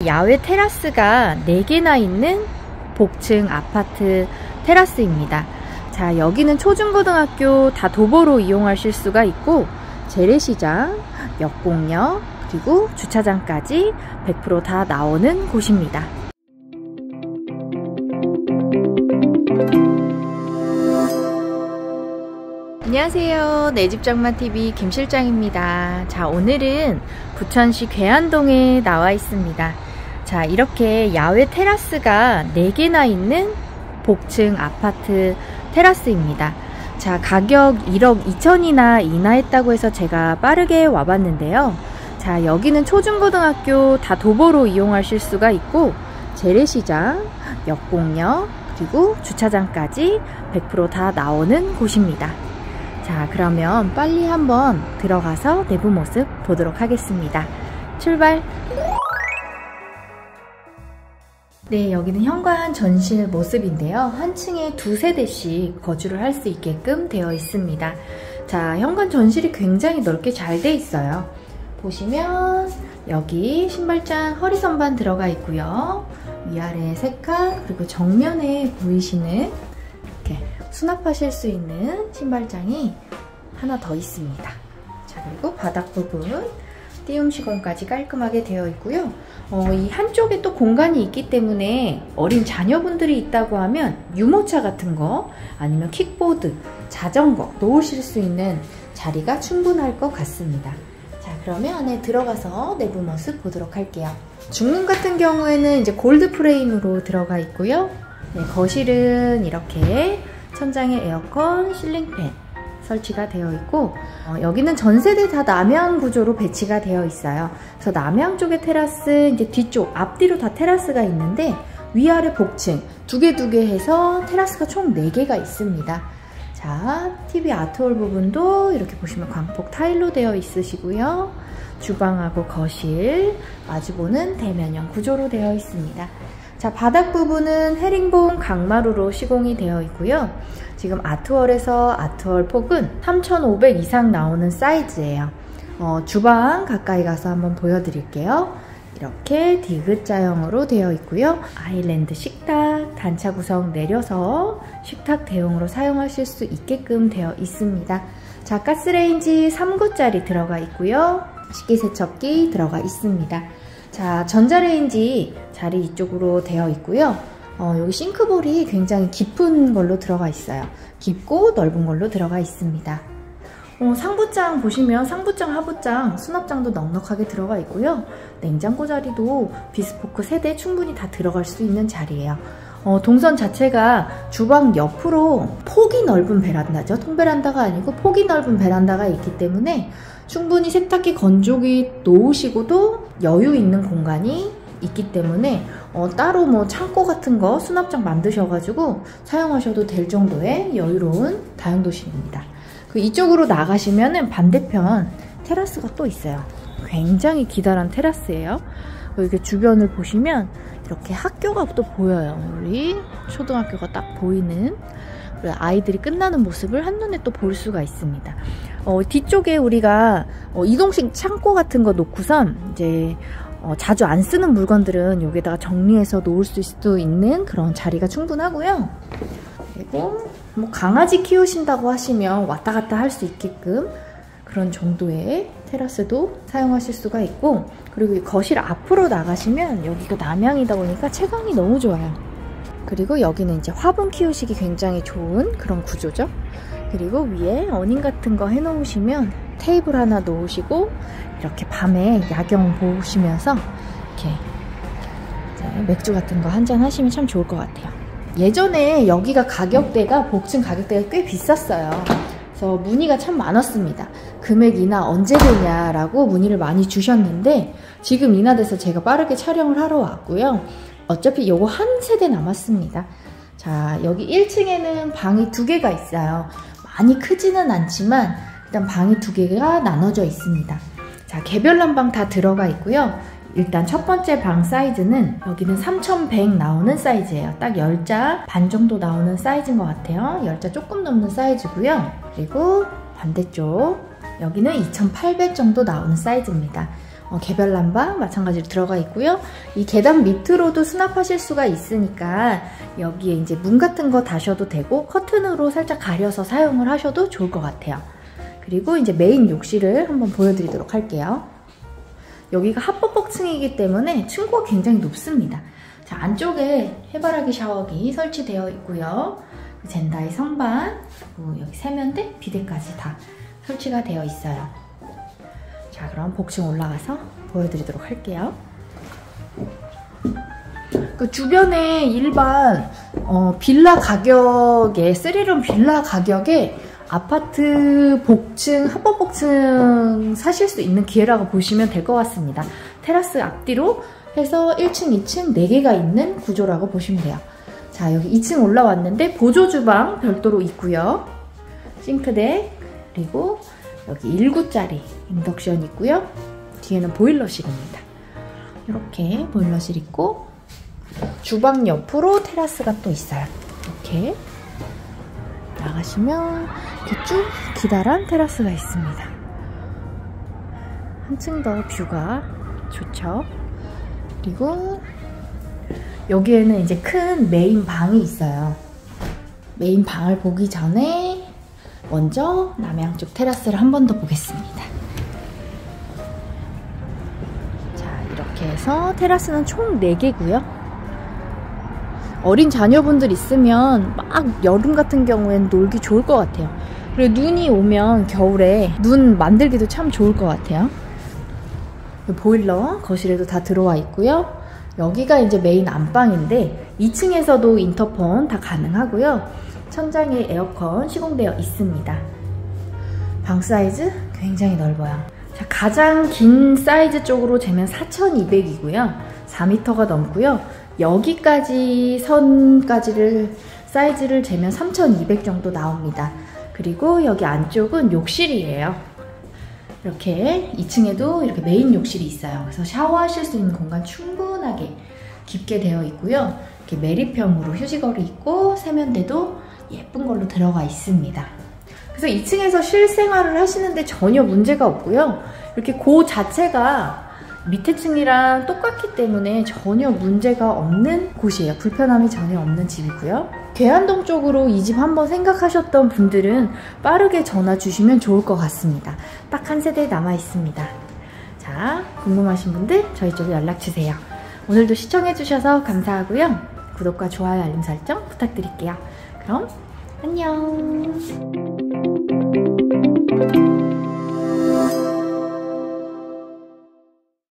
야외 테라스가 4개나 있는 복층 아파트 테라스입니다. 자, 여기는 초중고등학교 다 도보로 이용하실 수가 있고 재래시장, 역공역, 그리고 주차장까지 100% 다 나오는 곳입니다. 안녕하세요. 내집장만TV 김실장입니다. 자, 오늘은 부천시 괴안동에 나와 있습니다. 자, 이렇게 야외 테라스가 4개나 있는 복층 아파트 테라스입니다. 자, 가격 1억 2천이나 인하했다고 해서 제가 빠르게 와봤는데요. 자, 여기는 초중고등학교 다 도보로 이용하실 수가 있고 재래시장, 역공역, 그리고 주차장까지 100% 다 나오는 곳입니다. 자, 그러면 빨리 한번 들어가서 내부 모습 보도록 하겠습니다. 출발! 네, 여기는 현관 전실 모습인데요. 한 층에 2세대씩 거주를 할 수 있게끔 되어 있습니다. 자, 현관 전실이 굉장히 넓게 잘 돼 있어요. 보시면 여기 신발장 허리선반 들어가 있고요. 위아래 3칸, 그리고 정면에 보이시는 이렇게 수납하실 수 있는 신발장이 하나 더 있습니다. 자, 그리고 바닥 부분 띄움 시공까지 깔끔하게 되어 있고요. 이 한쪽에 또 공간이 있기 때문에 어린 자녀분들이 있다고 하면 유모차 같은 거 아니면 킥보드, 자전거 놓으실 수 있는 자리가 충분할 것 같습니다. 자, 그러면 안에 들어가서 내부 모습 보도록 할게요. 중문 같은 경우에는 이제 골드 프레임으로 들어가 있고요. 네, 거실은 이렇게 천장에 에어컨, 실링팬 설치가 되어 있고 여기는 전세대 다 남향 구조로 배치가 되어 있어요. 그래서 남향 쪽의 테라스, 이제 뒤쪽 앞뒤로 다 테라스가 있는데 위아래 복층 두 개 해서 테라스가 총 4개가 있습니다. 자, TV 아트홀 부분도 이렇게 보시면 광폭 타일로 되어 있으시고요. 주방하고 거실 마주보는 대면형 구조로 되어 있습니다. 자, 바닥 부분은 헤링본 강마루로 시공이 되어 있고요. 지금 아트월에서 아트월 폭은 3,500 이상 나오는 사이즈예요. 주방 가까이 가서 한번 보여드릴게요. 이렇게 디귿자형으로 되어 있고요. 아일랜드 식탁, 단차 구성 내려서 식탁 대용으로 사용하실 수 있게끔 되어 있습니다. 자, 가스레인지 3구짜리 들어가 있고요. 식기세척기 들어가 있습니다. 자, 전자레인지 자리 이쪽으로 되어 있고요. 여기 싱크볼이 굉장히 깊은 걸로 들어가 있어요. 깊고 넓은 걸로 들어가 있습니다. 상부장 보시면 상부장, 하부장, 수납장도 넉넉하게 들어가 있고요. 냉장고 자리도 비스포크 3대 충분히 다 들어갈 수 있는 자리예요. 동선 자체가 주방 옆으로 폭이 넓은 베란다죠. 통베란다가 아니고 폭이 넓은 베란다가 있기 때문에 충분히 세탁기, 건조기 놓으시고도 여유 있는 공간이 있기 때문에 따로 뭐 창고 같은 거 수납장 만드셔가지고 사용하셔도 될 정도의 여유로운 다용도실입니다. 그 이쪽으로 나가시면은 반대편 테라스가 또 있어요. 굉장히 기다란 테라스예요. 이렇게 주변을 보시면 이렇게 학교가 또 보여요. 우리 초등학교가 딱 보이는 아이들이 끝나는 모습을 한눈에 또 볼 수가 있습니다. 뒤쪽에 우리가 이동식 창고 같은 거 놓고선 이제 자주 안 쓰는 물건들은 여기다가 정리해서 놓을 수 있는 그런 자리가 충분하고요. 그리고 뭐 강아지 키우신다고 하시면 왔다 갔다 할 수 있게끔 그런 정도의 테라스도 사용하실 수가 있고, 그리고 이 거실 앞으로 나가시면 여기가 남향이다 보니까 채광이 너무 좋아요. 그리고 여기는 이제 화분 키우시기 굉장히 좋은 그런 구조죠. 그리고 위에 어닝 같은 거 해놓으시면 테이블 하나 놓으시고 이렇게 밤에 야경 보시면서 이렇게 맥주 같은 거 한잔 하시면 참 좋을 것 같아요. 예전에 여기가 가격대가 복층 가격대가 꽤 비쌌어요. 그래서 문의가 참 많았습니다. 금액 인하 언제 되냐라고 문의를 많이 주셨는데 지금 인하돼서 제가 빠르게 촬영을 하러 왔고요. 어차피 요거 한 세대 남았습니다. 자, 여기 1층에는 방이 2개가 있어요. 많이 크지는 않지만 일단 방이 2개가 나눠져 있습니다. 자, 개별 난방 다 들어가 있고요. 일단 첫 번째 방 사이즈는 여기는 3100 나오는 사이즈예요. 딱 10자 반 정도 나오는 사이즈인 것 같아요. 10자 조금 넘는 사이즈고요. 그리고 반대쪽 여기는 2800 정도 나오는 사이즈입니다. 개별 난방 마찬가지로 들어가 있고요. 이 계단 밑으로도 수납하실 수가 있으니까 여기에 이제 문 같은 거 다셔도 되고 커튼으로 살짝 가려서 사용을 하셔도 좋을 것 같아요. 그리고 이제 메인 욕실을 한번 보여드리도록 할게요. 여기가 합법복층이기 때문에 층고가 굉장히 높습니다. 자, 안쪽에 해바라기 샤워기 설치되어 있고요. 젠다이 선반, 그리고 여기 세면대, 비데까지 다 설치가 되어 있어요. 자, 그럼 복층 올라가서 보여드리도록 할게요. 그 주변에 일반 빌라 가격에, 3룸 빌라 가격에 아파트 복층, 합법 복층 사실 수 있는 기회라고 보시면 될 것 같습니다. 테라스 앞뒤로 해서 1층, 2층 4개가 있는 구조라고 보시면 돼요. 자, 여기 2층 올라왔는데 보조 주방 별도로 있고요. 싱크대, 그리고 여기 1구짜리 인덕션 있고요. 뒤에는 보일러실입니다. 이렇게 보일러실 있고 주방 옆으로 테라스가 또 있어요. 이렇게 나가시면 이렇게 쭉 기다란 테라스가 있습니다. 한층 더 뷰가 좋죠. 그리고 여기에는 이제 큰 메인 방이 있어요. 메인 방을 보기 전에 먼저 남양 쪽 테라스를 한 번 더 보겠습니다. 자, 이렇게 해서 테라스는 총 4개고요. 어린 자녀분들 있으면 막 여름 같은 경우엔 놀기 좋을 것 같아요. 그리고 눈이 오면 겨울에 눈 만들기도 참 좋을 것 같아요. 보일러 거실에도 다 들어와 있고요. 여기가 이제 메인 안방인데 2층에서도 인터폰 다 가능하고요. 천장에 에어컨 시공되어 있습니다. 방 사이즈 굉장히 넓어요. 자, 가장 긴 사이즈 쪽으로 재면 4200이고요. 4m가 넘고요. 여기까지 선까지를 사이즈를 재면 3200 정도 나옵니다. 그리고 여기 안쪽은 욕실이에요. 이렇게 2층에도 이렇게 메인 욕실이 있어요. 그래서 샤워하실 수 있는 공간 충분하게 깊게 되어 있고요. 이렇게 매립형으로 휴지거리 있고 세면대도 예쁜 걸로 들어가 있습니다. 그래서 2층에서 실생활을 하시는데 전혀 문제가 없고요. 이렇게 고 자체가 밑에 층이랑 똑같기 때문에 전혀 문제가 없는 곳이에요. 불편함이 전혀 없는 집이고요. 계안동 쪽으로 이 집 한번 생각하셨던 분들은 빠르게 전화 주시면 좋을 것 같습니다. 딱 한 세대 남아 있습니다. 자, 궁금하신 분들 저희 쪽에 연락 주세요. 오늘도 시청해주셔서 감사하고요. 구독과 좋아요, 알림 설정 부탁드릴게요. 그럼 안녕.